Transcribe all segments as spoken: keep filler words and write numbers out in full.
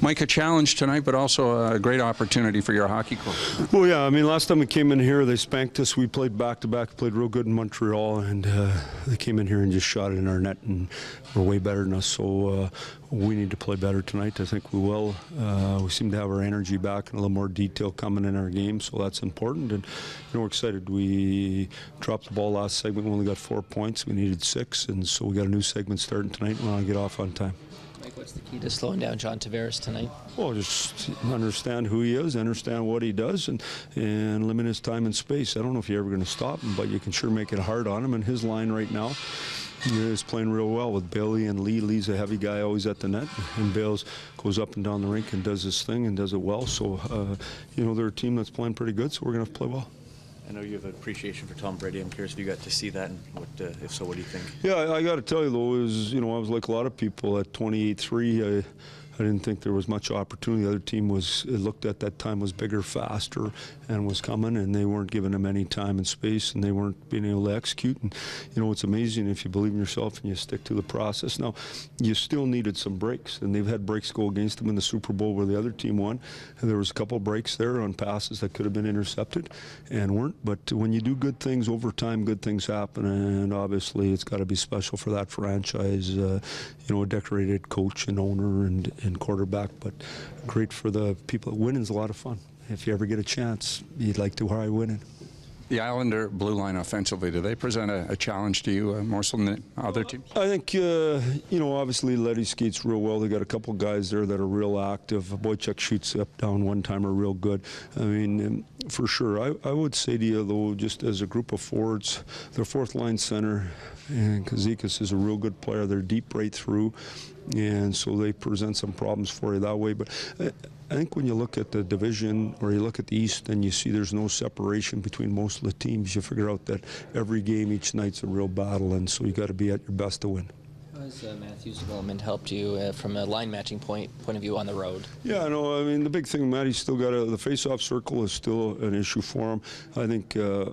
Mike, a challenge tonight, but also a great opportunity for your hockey club. Well, yeah, I mean, last time we came in here, they spanked us. We played back-to-back, played real good in Montreal, and uh, they came in here and just shot it in our net, and were way better than us. So uh, we need to play better tonight. I think we will. Uh, we seem to have our energy back and a little more detail coming in our game, so that's important. And you know, we're excited. We dropped the ball last segment. We only got four points. We needed six, and so we got a new segment starting tonight. We want to get off on time. Mike, what's the key to slowing down John Tavares tonight? Well, just understand who he is, understand what he does, and, and limit his time and space. I don't know if you're ever going to stop him, but you can sure make it hard on him. And his line right now is playing real well with Bailey and Lee. Lee's a heavy guy always at the net, and Bales goes up and down the rink and does his thing and does it well. So, uh, you know, they're a team that's playing pretty good, so we're going to have to play well. I know you have an appreciation for Tom Brady. I'm curious if you got to see that, and what, uh, if so, what do you think? Yeah, I, I got to tell you, though, is you know, I was like a lot of people at twenty-eight three. I, I didn't think there was much opportunity. The other team was, it looked at that time, was bigger, faster, and was coming, and they weren't giving them any time and space, and they weren't being able to execute. And, you know, it's amazing if you believe in yourself and you stick to the process. Now, you still needed some breaks, and they've had breaks go against them in the Super Bowl where the other team won. And there was a couple of breaks there on passes that could have been intercepted and weren't. But when you do good things over time, good things happen, and obviously it's got to be special for that franchise. Uh, you know, a decorated coach and owner and and quarterback, but great for the people. Winning's a lot of fun. If you ever get a chance, you'd like to try winning. The Islander blue line offensively, do they present a, a challenge to you uh, more so than the other teams? I think, uh, you know, obviously Letty skates real well. They got a couple guys there that are real active. Boychuk shoots up, down, one timer real good. I mean, um, for sure. I, I would say to you, though, just as a group of forwards, their fourth line center, and Kazikas is a real good player. They're deep right through, and so they present some problems for you that way. But uh, I think when you look at the division or you look at the East and you see there's no separation between most of the teams, you figure out that every game each night's a real battle, and so you got to be at your best to win. How has uh, Matthew's development helped you uh, from a line matching point point of view on the road? Yeah, I know. I mean, the big thing, Matty's still got a, the face-off circle is still an issue for him. I think uh, uh,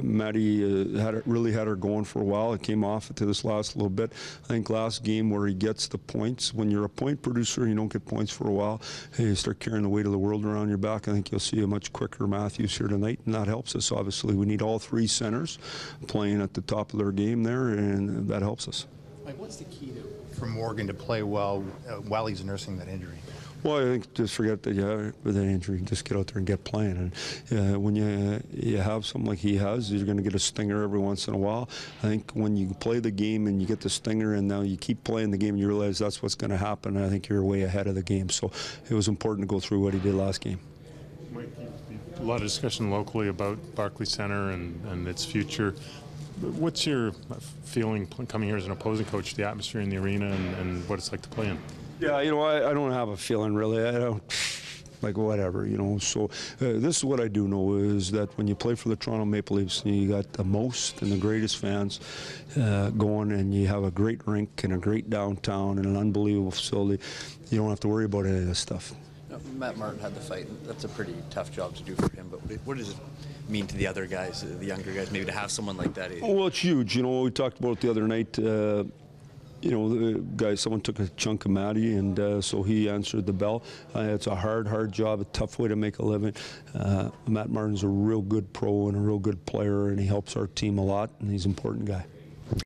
Matty uh, had it, really had her going for a while. It came off to this last little bit. I think last game where he gets the points, when you're a point producer and you don't get points for a while, hey, you start carrying the weight of the world around your back. I think you'll see a much quicker Matthews here tonight, and that helps us, obviously. We need all three centers playing at the top of their game there, and that helps us. Mike, what's the key to, for Morgan to play well uh, while he's nursing that injury? Well, I think just forget that you have with an injury, just get out there and get playing. And uh, when you you have something like he has, you're going to get a stinger every once in a while. I think when you play the game and you get the stinger, and now you keep playing the game, and you realize that's what's going to happen. I think you're way ahead of the game. So it was important to go through what he did last game. Mike, a lot of discussion locally about Barclays Center and, and its future. What's your feeling coming here as an opposing coach, the atmosphere in the arena and, and what it's like to play in? Yeah, you know, I, I don't have a feeling really. I don't, like whatever, you know. So uh, this is what I do know is that when you play for the Toronto Maple Leafs, you got the most and the greatest fans uh, going, and you have a great rink and a great downtown and an unbelievable facility. You don't have to worry about any of this stuff. Matt Martin had the fight. That's a pretty tough job to do for him, but what does it mean to the other guys, the younger guys, maybe to have someone like that? Well, it's huge. You know, we talked about it the other night. Uh, you know, the guy, someone took a chunk of Matty, and uh, so he answered the bell. Uh, it's a hard, hard job, a tough way to make a living. Uh, Matt Martin's a real good pro and a real good player, and he helps our team a lot, and he's an important guy.